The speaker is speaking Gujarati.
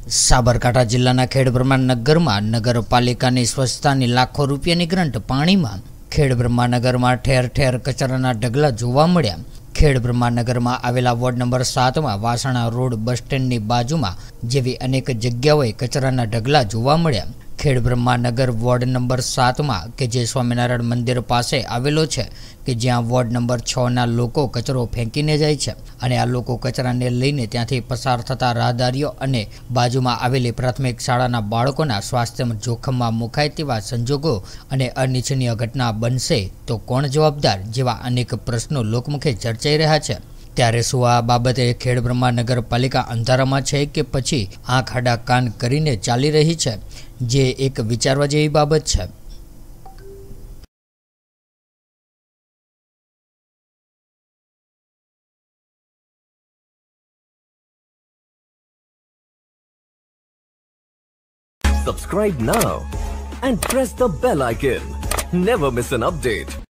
સાબરકાંઠા જિલ્લાના ખેડબ્રહ્મા નગરમાં નગરપાલિકાની સ્વચ્છતાની લાખો રૂપિયાની ગ્રાન્ટ પાણીમાં। ખેડબ્રહ્મા નગરમાં ઠેર ઠેર કચરાના ઢગલા જોવા મળ્યા। ખેડબ્રહ્મા નગરમાં આવેલા વોર્ડ નંબર 7માં વાસણા રોડ બસ સ્ટેન્ડની બાજુમાં જેવી અનેક જગ્યાઓએ કચરાના ઢગલા જોવા મળ્યા। ખેડબ્રહ્મા નગર વોર્ડ નંબર 7માં કે જે સ્વામિનારાયણ મંદિર પાસે આવેલો છે કે જ્યાં વોર્ડ નંબર 6ના લોકો કચરો ફેંકીને જાય છે અને આ લોકો કચરાને લઈને ત્યાંથી પસાર થતા રાહદારીઓ અને બાજુમાં આવેલી પ્રાથમિક શાળાના બાળકોના સ્વાસ્થ્ય જોખમમાં મુકાય તેવા સંજોગો અને અનિચ્છનીય ઘટના બનશે તો કોણ જવાબદાર જેવા અનેક પ્રશ્નો લોકમુખે ચર્ચાઈ રહ્યા છે। ત્યારે શું આ બાબતે ખેડબ્રહ્મા નગરપાલિકા અંધારામાં છે કે પછી આંખ આડા કાન કરીને ચાલી રહી છે, જે એક વિચારવા જેવી બાબત છે। Subscribe now and press the bell icon. Never miss an update.